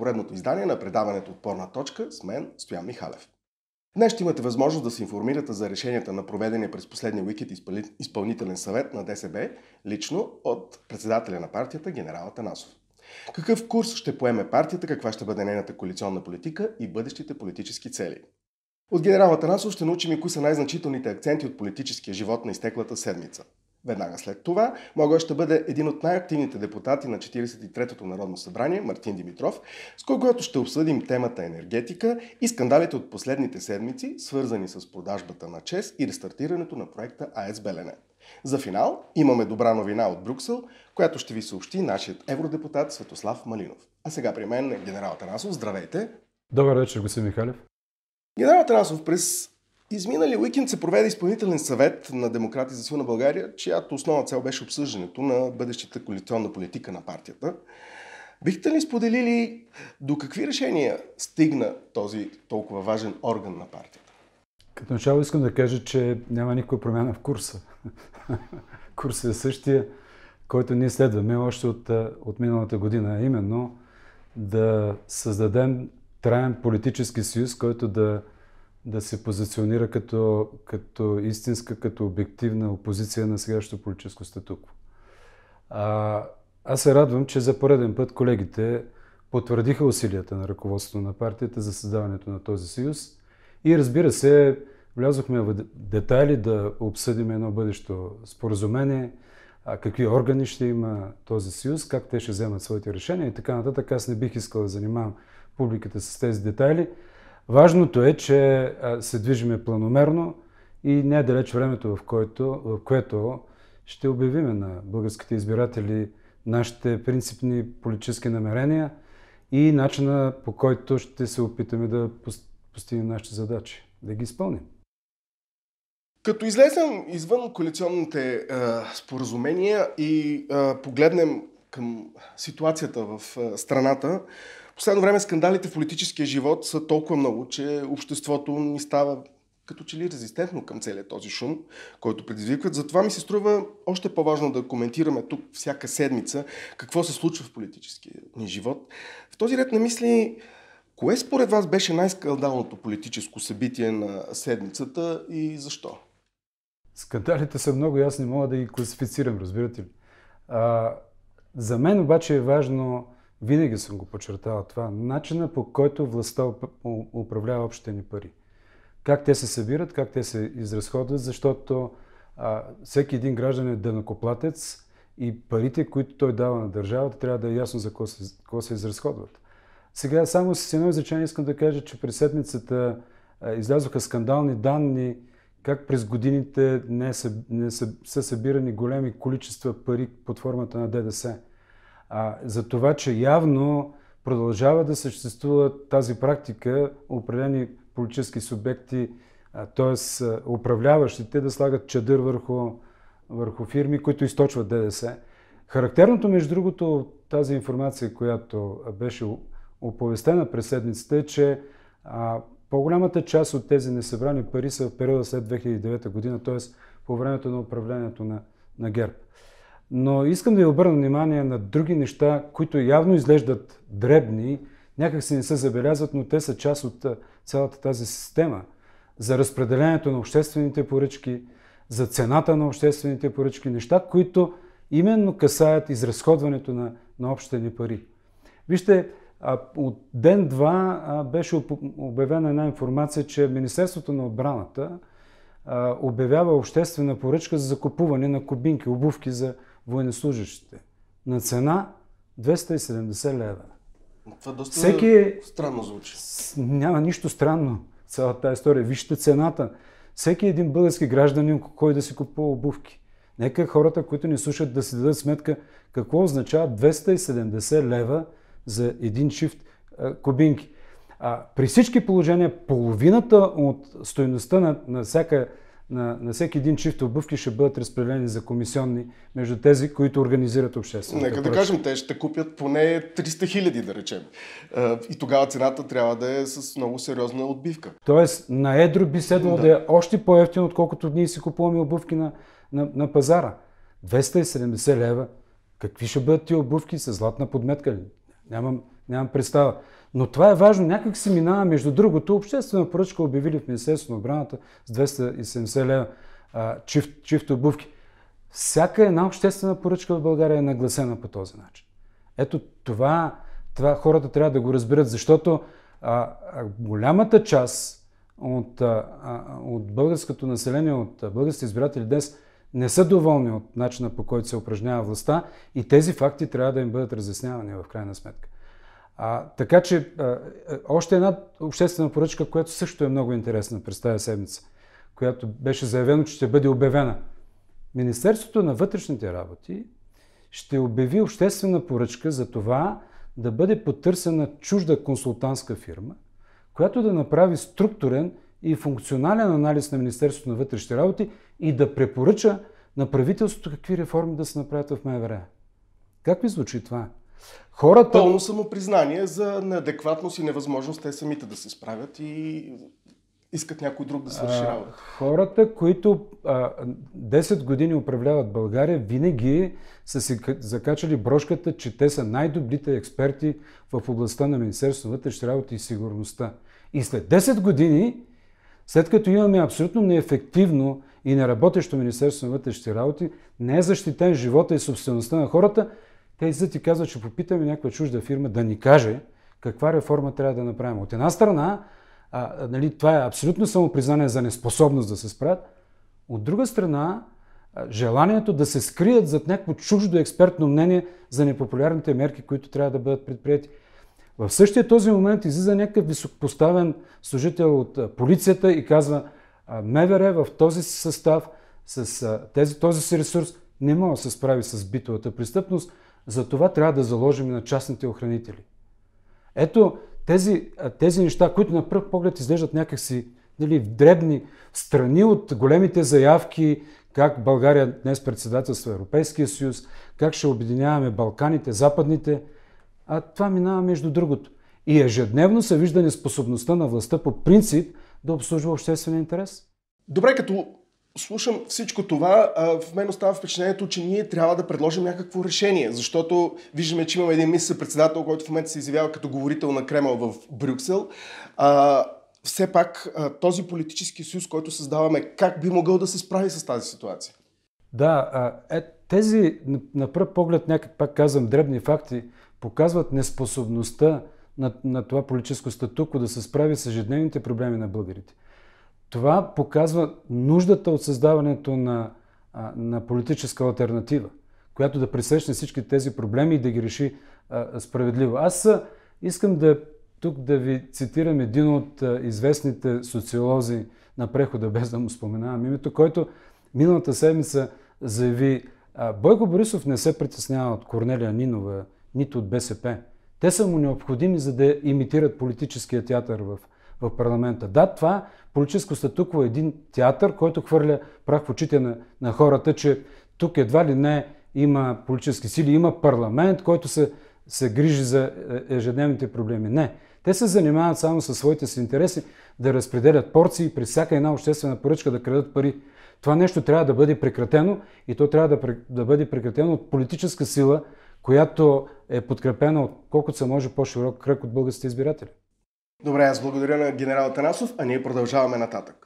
поредното издание на предаването Отпорна точка с мен, Стоян Михалев. Днес ще имате възможност да се информирате за решенията на проведения през последния уикенд изпълнителен съвет на ДСБ, лично от председателя на партията генерал Атанасов. Какъв курс ще поеме партията, каква ще бъде нейната коалиционна политика и бъдещите политически цели. От генерал Атанасов ще научим и кои са най-значителните акценти от политическия живот на изтеклата седмица. Веднага след това Могъл ще бъде един от най-активните депутати на 43-то Народно събрание, Мартин Димитров, с когото ще обсъдим темата енергетика и скандалите от последните седмици, свързани с продажбата на ЧЕЗ и рестартирането на проекта АЕЦ Белене. За финал имаме добра новина от Брюксел, която ще ви съобщи нашият евродепутат Светослав Малинов. А сега при мен е генерал Атанасов. Здравейте! Добър вечер, господин Михалев. Генерал Атанасов, през изминалия уикенд се проведе изпълнителен съвет на Демократи за силна България, чиято основна цел беше обсъждането на бъдещата коалиционна политика на партията. Бихте ли споделили до какви решения стигна този толкова важен орган на партията? Като начало искам да кажа, че няма никаква промяна в курса. Курсът е същия, който ние следваме още от миналата година, именно да създадем траен политически съюз, който да се позиционира като истинска, като обективна опозиция на сегашното политическо статукво. Аз се радвам, че за пореден път колегите потвърдиха усилията на ръководството на партията за създаването на този съюз и, разбира се, влязохме в детайли да обсъдим едно бъдещо споразумение, какви органи ще има този съюз, как те ще вземат своите решения и така нататък. Аз не бих искал да занимавам публиката с тези детайли. Важното е, че се движиме планомерно и не е далеч времето, в което ще обявиме на българските избиратели нашите принципни политически намерения и начина, по който ще се опитаме да постигнем нашите задачи, да ги изпълним. Като излезем извън коалиционните споразумения и погледнем към ситуацията в страната, в последно време скандалите в политическия живот са толкова много, че обществото ни става като че ли резистентно към целият този шум, който предизвикват. Затова ми се струва още по-важно да коментираме тук всяка седмица какво се случва в политическия ни живот. В този ред на мисли, кое според вас беше най-скандалното политическо събитие на седмицата и защо? Скандалите са много, аз не мога да ги класифицирам, разбирате ли. За мен обаче е важно, винаги съм го подчертавал това, начина по който властта управлява общите ни пари. Как те се събират, как те се изразходват, защото всеки един гражданин е данъкоплатец и парите, които той дава на държавата, трябва да е ясно за какво се изразходват. Сега само с едно изречение искам да кажа, че през седмицата излязоха скандални данни, как през годините не са събирани големи количества пари под формата на ДДС. За това, че явно продължава да съществува тази практика, определени политически субекти, т.е. управляващите, да слагат чадър върху фирми, които източват ДДС. Характерното, между другото, тази информация, която беше оповестена през седмицата, е, че по-голямата част от тези несъбрани пари са в периода след 2009 година, т.е. по времето на управлението на ГЕРБ. Но искам да ви обърна внимание на други неща, които явно изглеждат дребни, някак се не се забелязват, но те са част от цялата тази система. За разпределението на обществените поръчки, за цената на обществените поръчки, неща, които именно касаят изразходването на общите ни пари. Вижте, от ден-два беше обявена една информация, че Министерството на отбраната обявява обществена поръчка за закупуване на кубинки, обувки за военнослужащите на цена 270 лева. Това доста странно звучи. Няма нищо странно в цялата тази история. Вижте цената. Всеки един български гражданин, кой да си купува обувки. Нека хората, които ни слушат, да си дадат сметка какво означава 270 лева за един шифт кубинки. При всички положения, половината от стойността на всеки един чифт обувки ще бъдат разпределени за комисионни между тези, които организират обществената поръчка. Нека да кажем, те ще купят поне 300 хиляди, да речем. И тогава цената трябва да е с много сериозна отбивка. Тоест, на едро би следвало да е още по-евтино, отколкото ние си купуваме обувки на пазара. 270 лева. Какви ще бъдат тия обувки с златна подметка ли? нямам представа. Но това е важно. Някак си минава, между другото, обществена поръчка обявили в Министерството на отбраната с 270 лева чифт обувки. Всяка една обществена поръчка в България е нагласена по този начин. Ето това хората трябва да го разберат, защото голямата част от българското население, от българските избиратели днес не са доволни от начина, по който се упражнява властта, и тези факти трябва да им бъдат разяснявани в крайна сметка. Така че още една обществена поръчка, която също е много интересна през тази седмица, която беше заявено, че ще бъде обявена. Министерството на вътрешните работи ще обяви обществена поръчка за това да бъде потърсена чужда консултантска фирма, която да направи структурен и функционален анализ на Министерството на вътрешните работи и да препоръча на правителството какви реформи да се направят в МВР. Как ви звучи това? Пълно самопризнание за неадекватност и невъзможност те самите да се справят и искат някой друг да свърши работа. Хората, които 10 години управляват България, винаги са си закачали брошката, че те са най-добрите експерти в областта на Министерството на вътрешните работи и сигурността. И след 10 години, след като имаме абсолютно неефективно и неработещо Министерство на вътрешните работи, не е защитен живота и собствеността на хората, те излизат и казват, че попитаме някаква чужда фирма да ни каже каква реформа трябва да направим. От една страна, това е абсолютно самопризнание за неспособност да се справят. От друга страна, желанието да се скрият зад някакво чуждо експертно мнение за непопулярните мерки, които трябва да бъдат предприяти. В същия този момент излиза някакъв високопоставен служител от полицията и казва: МВР в този си състав, с този си ресурс не може да се справи с битовата престъпност, затова трябва да заложим на частните охранители. Ето тези неща, които на пръв поглед изглеждат някакси дребни, страни от големите заявки, как България днес председателства Европейския съюз, как ще обединяваме Балканите, западните, това минава между другото. И ежедневно се вижда неспособността на властта по принцип да обслужва обществен интерес. Добре, като слушам всичко това, в мен остава впечатлението, че ние трябва да предложим някакво решение, защото виждаме, че имаме един министър-председател, който в момента се изявява като говорител на Кремъл в Брюксел. Все пак този политически съюз, който създаваме, как би могъл да се справи с тази ситуация? Да, тези на пръв поглед, пак казвам, дребни факти, показват неспособността на това политическо статуко да се справи с ежедневните проблеми на българите. Това показва нуждата от създаването на политическа алтернатива, която да пресечне всички тези проблеми и да ги реши справедливо. Аз искам тук да ви цитирам един от известните социолози на прехода, без да му споменавам името, който миналата седмица заяви: Бойко Борисов не се притеснява от Корнелия Нинова, нито от БСП. Те са му необходими, за да имитират политическия театър в парламента. Да, това политическо статукво е един театър, който хвърля прах в очите на хората, че тук едва ли не има политически сили, има парламент, който се грижи за ежедневните проблеми. Не. Те се занимават само със своите си интереси да разпределят порции и при всяка една обществена поръчка да крадат пари. Това нещо трябва да бъде прекратено и то трябва да бъде прекратено от политическа сила, която е подкрепена от колкото се може по-широк кръг от българските избиратели. Добре, аз благодаря на генерал Атанасов, а ние продължаваме нататък.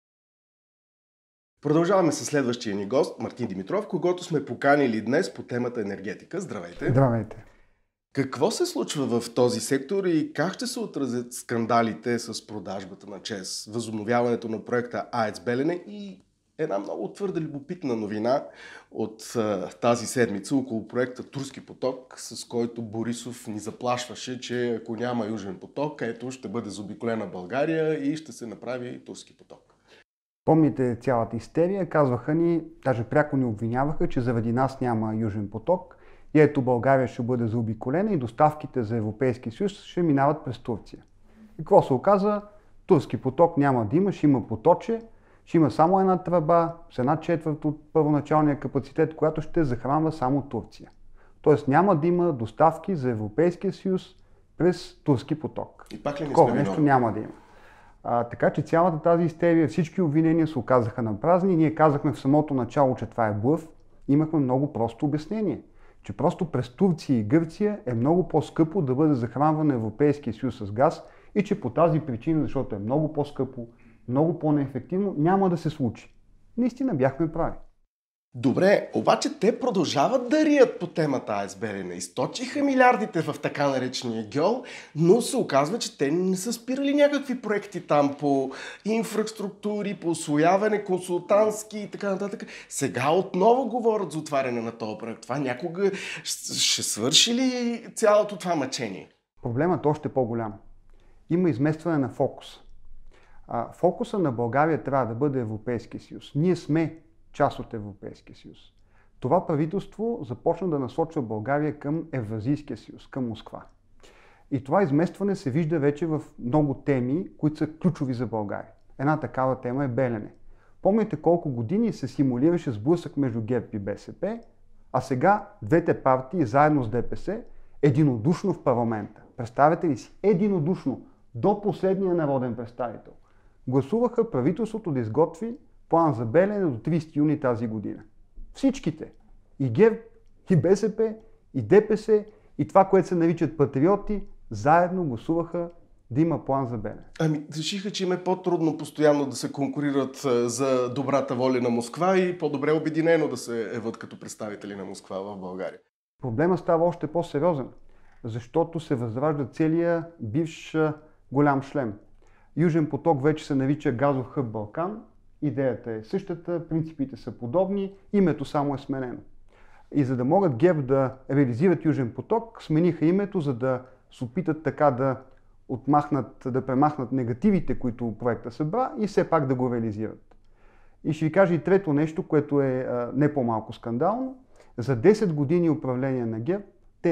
Продължаваме с следващия ни гост, Мартин Димитров, когото сме поканили днес по темата енергетика. Здравейте! Здравейте! Какво се случва в този сектор и как ще се отразят скандалите с продажбата на ЧЕЗ, възобновяването на проекта АЕЦ Белене и една много твърда любопитна новина от тази седмица около проекта Турски поток, с който Борисов ни заплашваше, че ако няма Южен поток, ето ще бъде заобиколена България и ще се направи Турски поток. Помните цялата истерия, казваха ни, даже пряко ни обвиняваха, че заради нас няма Южен поток и ето България ще бъде заобиколена и доставките за Европейския съюз ще минават през Турция. И какво се оказа? Турски поток няма да има, ще има поточе, ще има само една тръба с 1/4 от първоначалния капацитет, която ще захранва само Турция. Тоест няма да има доставки за Европейския съюз през Турски поток. И пак ли не такова нещо няма да има. Така че цялата тази истерия, всички обвинения се оказаха на празни. Ние казахме в самото начало, че това е блъф. Имахме много просто обяснение, че просто през Турция и Гърция е много по-скъпо да бъде захранван Европейския съюз с газ и че по тази причина, защото е много по-скъпо, много по-неефективно, няма да се случи. Наистина бяхме прави. Добре, обаче те продължават да рият по темата АЕЦ Белене. Източиха милиардите в така наречения гьол, но се оказва, че те не са спирали някакви проекти там по инфраструктури, по усвояване, консултантски и така нататък. Сега отново говорят за отваряне на този проект. Това някога ще свърши ли цялото това мъчение? Проблемът е още по-голям. Има изместване на фокус. Фокуса на България трябва да бъде Европейския съюз. Ние сме част от Европейския съюз. Това правителство започна да насочва България към Евразийския съюз, към Москва. И това изместване се вижда вече в много теми, които са ключови за България. Една такава тема е Белене. Помните колко години се симулираше сблъсък между ГЕРБ и БСП, а сега двете партии, заедно с ДПС, единодушно в парламента. Представете ли си? Единодушно, до последния народен представител. Гласуваха правителството да изготви план за Белене до 30 юни тази година. Всичките. И ГЕРБ, и БСП, и ДПС, и това, което се наричат патриоти, заедно гласуваха да има план за Белене. Решиха, че им е по-трудно постоянно да се конкурират за добрата воля на Москва и по-добре обединено да се еват като представители на Москва в България. Проблемът става още по-сериозен, защото се възражда целия бивш голям шлем. Южен поток вече се нарича газов хъб Балкан. Идеята е същата, принципите са подобни, името само е сменено. И за да могат ГЕРБ да реализират Южен поток, смениха името, за да се опитат така да премахнат негативите, които проекта събра и все пак да го реализират. И ще ви кажа и трето нещо, което е не по-малко скандално. За 10 години управление на ГЕРБ те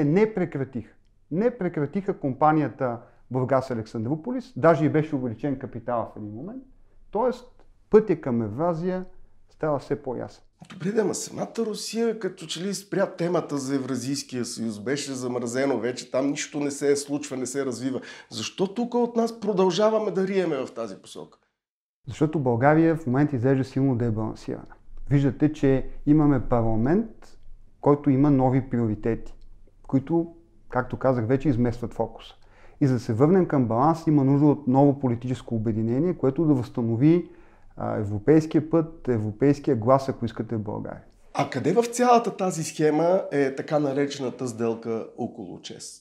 не прекратиха компанията Бургас Александруполис, даже и беше увеличен капитала в един момент. Тоест, пътя към Евразия става все по-ясен. Добре, ама самата Русия като че ли спря темата за Евразийския съюз, беше замразено вече, там нищо не се случва, не се развива. Защо тук от нас продължаваме да риеме в тази посока? Защото България в момента изглежда силно дебалансирана. Виждате, че имаме парламент, който има нови приоритети, които, както казах, вече изместват фокуса. И за да се върнем към баланс, има нужда от ново политическо обединение, което да възстанови европейския път, европейския глас, ако искате в България. А къде в цялата тази схема е така наречената сделка около ЧЕЗ?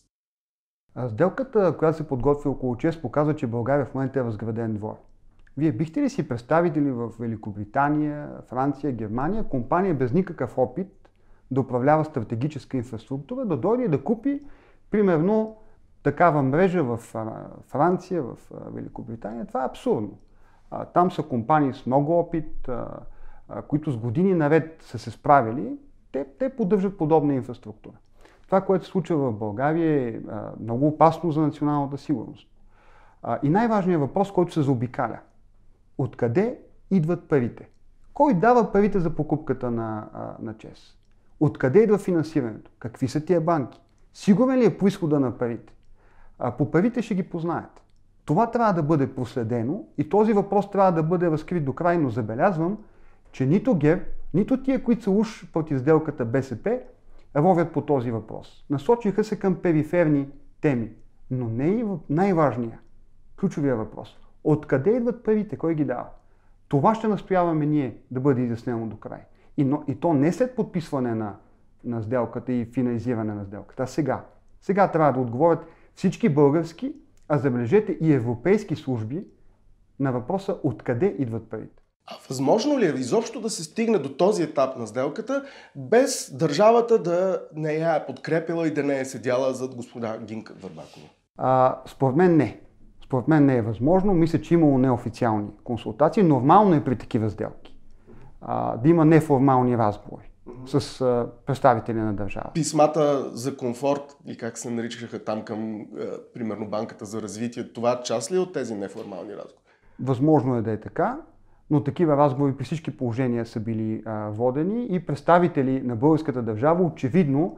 Сделката, която се подготвя около ЧЕЗ, показва, че България в момента е разграден двор. Вие бихте ли си представили в Великобритания, Франция, Германия компания без никакъв опит да управлява стратегическа инфраструктура, да дойде и да купи примерно такава мрежа в Франция, в Великобритания? Това е абсурдно. Там са компании с много опит, които с години наред са се справили. Те поддържат подобна инфраструктура. Това, което се случва в България, е много опасно за националната сигурност. И най-важният въпрос, който се заобикаля. Откъде идват парите? Кой дава парите за покупката на ЧЕЗ? Откъде идва финансирането? Какви са тия банки? Сигурен ли е произхода на парите? По парите ще ги познаят. Това трябва да бъде проследено и този въпрос трябва да бъде разкрит до край, но забелязвам, че нито ГЕРБ, нито тия, които са уж против сделката БСП, ровят по този въпрос. Насочиха се към периферни теми, но не и най-важния, ключовия въпрос. Откъде идват парите? Кой ги дава? Това ще настояваме ние да бъде изяснено до край. И то не след подписване на сделката и финализиране на сделката, а сега. Сега трябва да отговорят всички български, а забележете и европейски служби на въпроса откъде идват парите. А възможно ли е изобщо да се стигне до този етап на сделката, без държавата да не я е подкрепила и да не е седяла зад господа Гинка Върбакова? Според мен не. Според мен не е възможно. Мисля, че имало неофициални консултации. Нормално е при такива сделки да има неформални разговори с представители на държава. Писмата за комфорт, и как се наричаха там към, примерно, Банката за развитие, това част ли е от тези неформални разговори? Възможно е да е така, но такива разговори при всички положения са били водени и представители на българската държава очевидно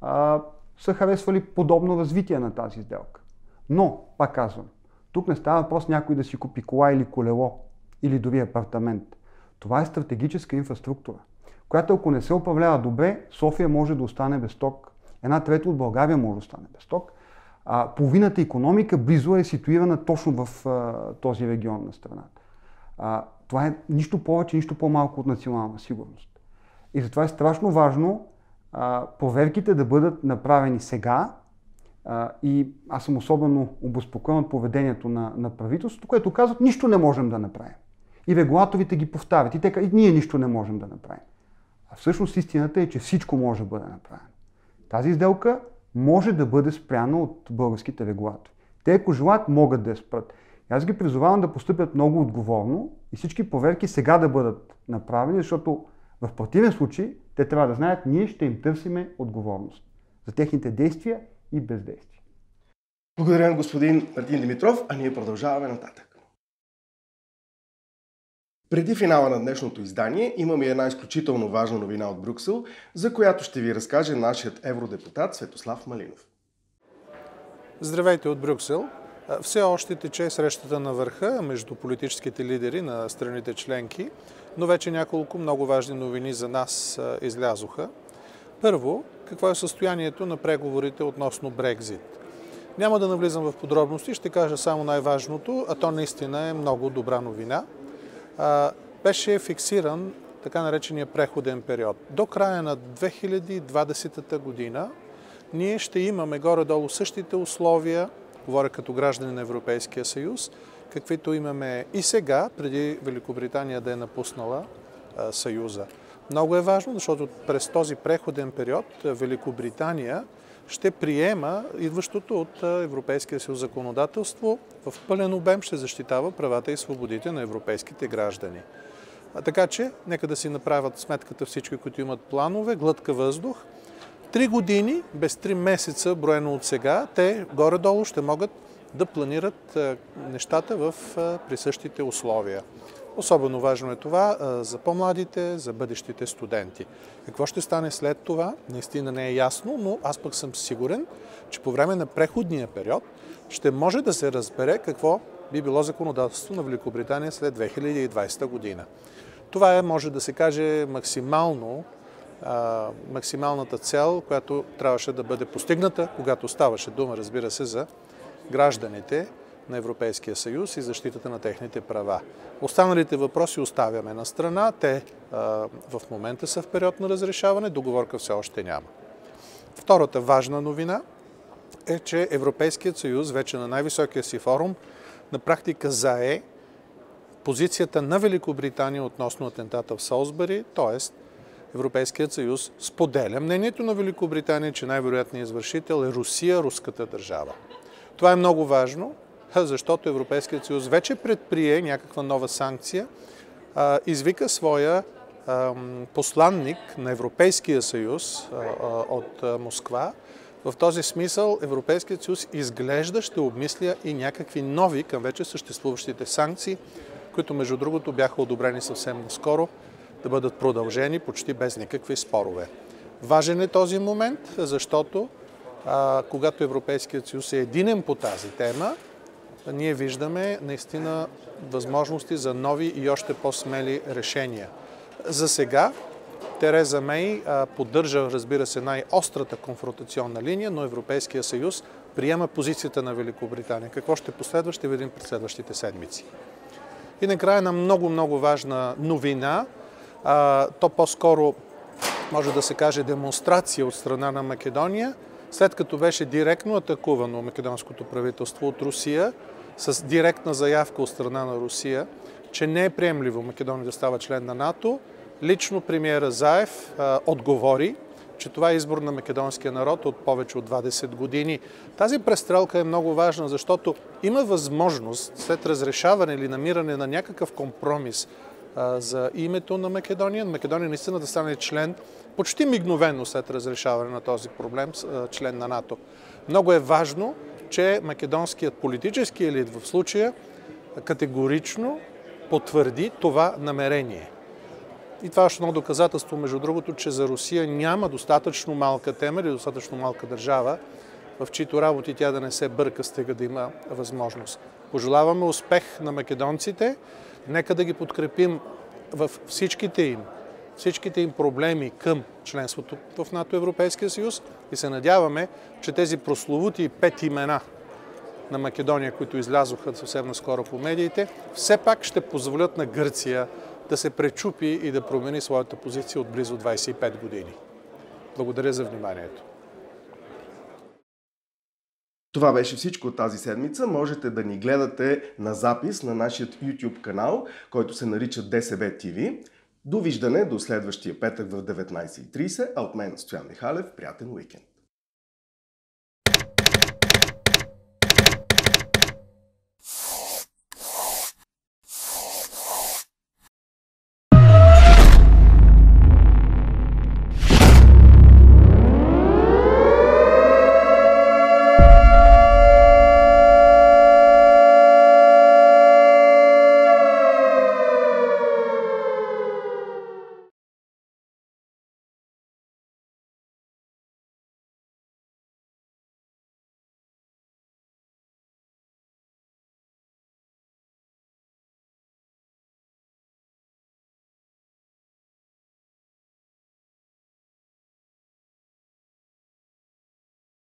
са харесвали подобно развитие на тази сделка. Но, пак казвам, тук не става въпрос някой да си купи кола или колело, или дори апартамент. Това е стратегическа инфраструктура. която ако не се управлява добре, София може да остане без ток. 1/3 от България може да остане без ток. Половината икономика близо е ситуирана точно в този регион на страната. Това е нищо повече, нищо по-малко от национална сигурност. И затова е страшно важно проверките да бъдат направени сега. И аз съм особено обезпокоен от поведението на правителството, което казват, нищо не можем да направим. И регулаторите ги повтарят. И те казват, ние нищо не можем да направим. А всъщност истината е, че всичко може да бъде направено. Тази сделка може да бъде спряна от българските регулатори. Те, ако желаят, могат да я спрат. И аз ги призовавам да постъпят много отговорно и всички проверки сега да бъдат направени, защото в противен случай те трябва да знаят, ние ще им търсиме отговорност за техните действия и бездействие. Благодаря на господин Мартин Димитров, а ние продължаваме нататък. Преди финала на днешното издание имаме една изключително важна новина от Брюксел, за която ще ви разкаже нашият евродепутат Светослав Малинов. Здравейте от Брюксел! Все още тече срещата на върха между политическите лидери на страните членки, но вече няколко много важни новини за нас излязоха. Първо, какво е състоянието на преговорите относно Брекзит? Няма да навлизам в подробности, ще кажа само най-важното, а то наистина е много добра новина. Беше фиксиран така наречения преходен период. До края на 2020 година ние ще имаме горе-долу същите условия, говоря като граждани на Европейския съюз, каквито имаме и сега, преди Великобритания да е напуснала Съюза. Много е важно, защото през този преходен период Великобритания ще приема идващото от Европейския съюз законодателство, в пълен обем ще защитава правата и свободите на европейските граждани. Така че, нека да си направят сметката всички, които имат планове, глътка въздух. 3 години, без 3 месеца, броено от сега, те горе-долу ще могат да планират нещата в присъщите условия. Особено важно е това за по-младите, за бъдещите студенти. Какво ще стане след това, наистина не е ясно, но аз пък съм сигурен, че по време на преходния период ще може да се разбере какво би било законодателство на Великобритания след 2020 година. Това е, може да се каже, максималната цел, която трябваше да бъде постигната, когато ставаше дума, разбира се, за гражданите на Европейския съюз и защитата на техните права. Останалите въпроси оставяме на страна. Те в момента са в период на разрешаване, договорка все още няма. Втората важна новина е, че Европейският съюз вече на най-високия си форум на практика зае позицията на Великобритания относно атентата в Солсбъри, т.е. Европейският съюз споделя мнението на Великобритания, че най-вероятният извършител е Русия, руската държава. Това е много важно, защото Европейският съюз вече предприе някаква нова санкция, извика своя посланник на Европейския съюз от Москва. В този смисъл Европейският съюз изглежда ще обмисля и някакви нови към вече съществуващите санкции, които между другото бяха одобрени съвсем наскоро, да бъдат продължени почти без никакви спорове. Важен е този момент, защото когато Европейският съюз е единен по тази тема, ние виждаме наистина възможности за нови и още по-смели решения. За сега Тереза Мей поддържа, разбира се, най-острата конфронтационна линия, но Европейския съюз приема позицията на Великобритания. Какво ще последва, ще видим през следващите седмици. И накрая една много важна новина. То по-скоро може да се каже демонстрация от страна на Македония, след като беше директно атакувано македонското правителство от Русия, с директна заявка от страна на Русия, че не е приемливо Македония да става член на НАТО. Лично премиера Заев отговори, че това е избор на македонския народ от повече от 20 години. Тази престрелка е много важна, защото има възможност след разрешаване или намиране на някакъв компромис за името на Македония наистина да стане член почти мигновено след разрешаване на този проблем, член на НАТО. Много е важно, че македонският политически елит в случая категорично потвърди това намерение. И това е още едно доказателство, между другото, че за Русия няма достатъчно малка тема или достатъчно малка държава, в чието работи тя да не се бърка, стига да има възможност. Пожелаваме успех на македонците, нека да ги подкрепим в всичките им всичките им проблеми към членството в НАТО, Европейския съюз, и се надяваме, че тези прословути 5 имена на Македония, които излязоха съвсем наскоро по медиите, все пак ще позволят на Гърция да се пречупи и да промени своята позиция от близо 25 години. Благодаря за вниманието. Това беше всичко от тази седмица. Можете да ни гледате на запис на нашия YouTube канал, който се нарича DSB TV. Довиждане до следващия петък в 19:30, а от мен Стоян Михалев. Приятен уикенд!